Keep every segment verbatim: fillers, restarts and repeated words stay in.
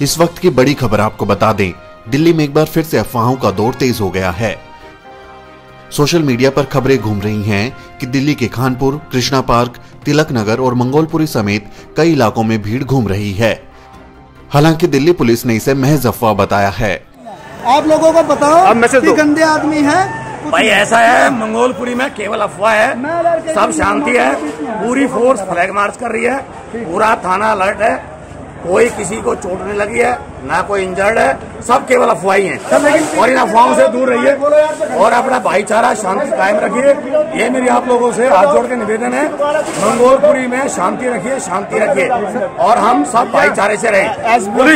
इस वक्त की बड़ी खबर आपको बता दें, दिल्ली में एक बार फिर से अफवाहों का दौर तेज हो गया है। सोशल मीडिया पर खबरें घूम रही हैं कि दिल्ली के खानपुर, कृष्णा पार्क, तिलक नगर और मंगोलपुरी समेत कई इलाकों में भीड़ घूम रही है। हालांकि दिल्ली पुलिस ने इसे महज अफवाह बताया है। आप लोगों को बताओ कि गंदे आदमी है भाई, ऐसा है मंगोलपुरी में केवल अफवाह है, सब शांति है, पूरी फोर्स फ्लैग मार्च कर रही है, पूरा थाना अलर्ट है, कोई किसी को चोट नहीं लगी है, ना कोई इंजर्ड है, सब केवल अफवाही हैं। और इन अफवाहों से दूर रहिए और अपना भाईचारा शांति कायम रखिए। ये मेरी आप लोगों से हाथ जोड़ के निवेदन है, मंगोलपुरी में शांति रखिए, शांति रखिए और हम सब भाईचारे से रहें। पुलिस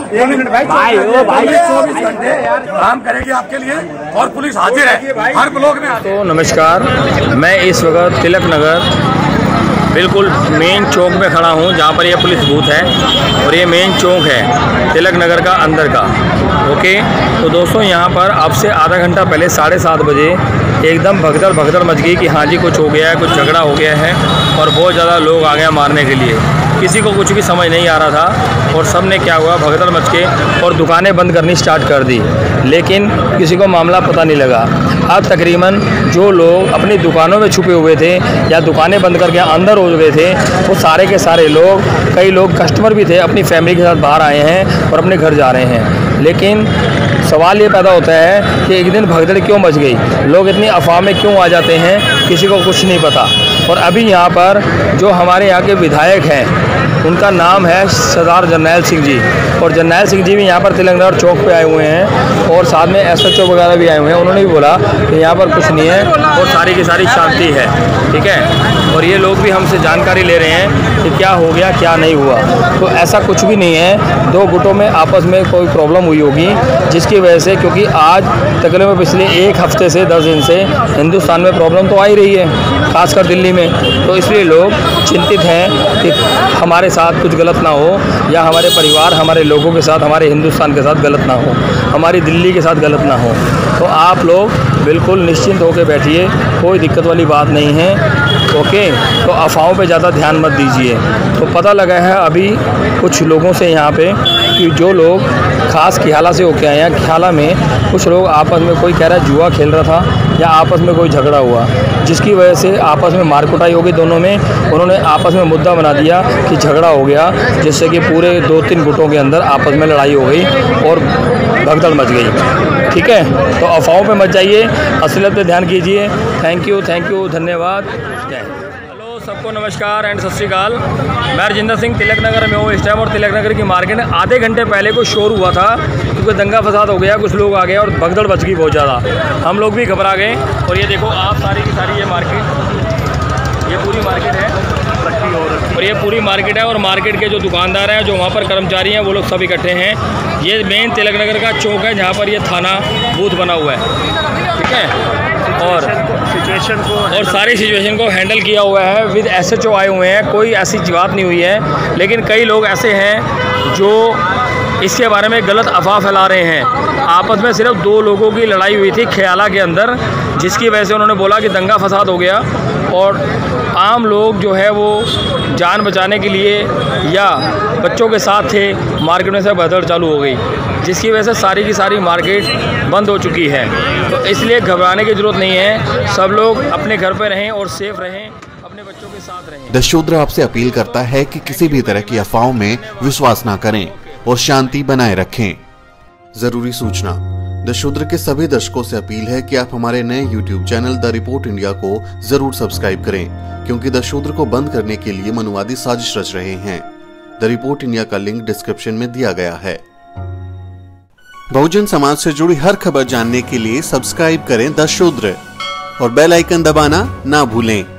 चौबीस घंटे काम करेगी आपके लिए और पुलिस हाजिर है हर ब्लॉक में। तो नमस्कार, मैं इस वक्त तिलक नगर बिल्कुल मेन चौक में खड़ा हूँ, जहाँ पर यह पुलिस बूथ है और ये मेन चौक है तिलक नगर का अंदर का। ओके, तो दोस्तों यहाँ पर अब से आधा घंटा पहले साढ़े सात बजे एकदम भगदड़ भगदड़ मच गई कि हाँ जी कुछ हो गया है, कुछ झगड़ा हो गया है और बहुत ज़्यादा लोग आ गए मारने के लिए। किसी को कुछ भी समझ नहीं आ रहा था और सब ने क्या हुआ, भगदड़ मच के और दुकानें बंद करनी स्टार्ट कर दी, लेकिन किसी को मामला पता नहीं लगा। अब तकरीबन जो लोग अपनी दुकानों में छुपे हुए थे या दुकानें बंद करके अंदर हो गए थे, वो सारे के सारे लोग, कई लोग कस्टमर भी थे, अपनी फैमिली के साथ बाहर आए हैं और अपने घर जा रहे हैं। लेकिन सवाल ये पैदा होता है कि एक दिन भगदड़ क्यों मच गई, लोग इतनी अफवाह में क्यों आ जाते हैं, किसी को कुछ नहीं पता। और अभी यहाँ पर जो हमारे यहाँ के विधायक हैं उनका नाम है सरदार जरनैल सिंह जी, और जरनैल सिंह जी भी यहाँ पर तिलक नगर चौक पे आए हुए हैं और साथ में एस एच ओ वगैरह भी आए हुए हैं। उन्होंने भी बोला कि यहाँ पर कुछ नहीं है और सारी की सारी शांति है, ठीक है। और ये लोग भी हमसे जानकारी ले रहे हैं कि क्या हो गया क्या नहीं हुआ। तो ऐसा कुछ भी नहीं है, दो गुटों में आपस में कोई प्रॉब्लम हुई होगी जिसकी वजह से, क्योंकि आज तकरीबन पिछले एक हफ्ते से दस दिन से हिंदुस्तान में प्रॉब्लम तो आ ही रही है, खासकर दिल्ली में। तो इसलिए लोग चिंतित हैं कि हमारे साथ कुछ गलत ना हो या हमारे परिवार, हमारे लोगों के साथ, हमारे हिंदुस्तान के साथ गलत ना हो, हमारी दिल्ली के साथ गलत ना हो। तो आप लोग बिल्कुल निश्चिंत होकर बैठिए, कोई दिक्कत वाली बात नहीं है। ओके, तो अफवाहों पे ज़्यादा ध्यान मत दीजिए। तो पता लगा है अभी कुछ लोगों से यहाँ पे कि जो लोग खास खियाला से होके आए हैं, खियाला में कुछ लोग आपस में, कोई कह रहा है जुआ खेल रहा था या आपस में कोई झगड़ा हुआ, जिसकी वजह से आपस में मारकुटाई हो गई दोनों में। उन्होंने आपस में मुद्दा बना दिया कि झगड़ा हो गया, जिससे कि पूरे दो तीन गुटों के अंदर आपस में लड़ाई हो गई और भगदड़ मच गई, ठीक है। तो अफवाहों पे मत जाइए, असलियत पे ध्यान कीजिए। थैंक यू, थैंक यू, धन्यवाद। हेलो सबको नमस्कार एंड सत श्री अकाल। मैं रजिंदर सिंह तिलक नगर में हूँ इस टाइम और तिलक नगर की मार्केट में आधे घंटे पहले कोई शोर हुआ था क्योंकि दंगा फसाद हो गया, कुछ लोग आ गए और भगदड़ बच गई बहुत ज़्यादा। हम लोग भी घबरा गए और ये देखो आप सारी की सारी ये मार्केट, ये पूरी मार्केट है और ये पूरी मार्केट है और मार्केट के जो दुकानदार हैं, जो वहाँ पर कर्मचारी हैं, वो लोग सब इकट्ठे हैं। ये मेन तिलक नगर का चौक है जहाँ पर ये थाना बूथ बना हुआ है, ठीक है। और सिचुएशन को और सारी सिचुएशन को हैंडल किया हुआ है, विद एस एच ओ आए हुए हैं, कोई ऐसी बात नहीं हुई है। लेकिन कई लोग ऐसे हैं जो इसके बारे में गलत अफवाह फैला रहे हैं। आपस में सिर्फ दो लोगों की लड़ाई हुई थी खियाला के अंदर, जिसकी वजह से उन्होंने बोला कि दंगा फसाद हो गया और आम लोग जो है वो जान बचाने के लिए या बच्चों के साथ थे, मार्केट में से भगदड़ चालू हो गई, जिसकी वजह से सारी की सारी मार्केट बंद हो चुकी है। तो इसलिए घबराने की ज़रूरत नहीं है, सब लोग अपने घर पे रहें और सेफ रहें, अपने बच्चों के साथ रहें। दशूद्र आपसे अपील करता है कि किसी भी तरह की अफवाहों में विश्वास न करें और शांति बनाए रखें। जरूरी सूचना, दशूद्र के सभी दर्शकों से अपील है कि आप हमारे नए YouTube channel The Report India को जरूर सब्सक्राइब करें, क्योंकि दशूद्र को बंद करने के लिए मनुवादी साजिश रच रहे हैं। द रिपोर्ट इंडिया का लिंक डिस्क्रिप्शन में दिया गया है। बहुजन समाज से जुड़ी हर खबर जानने के लिए सब्सक्राइब करें दशूद्र और बेल आइकन दबाना ना भूलें।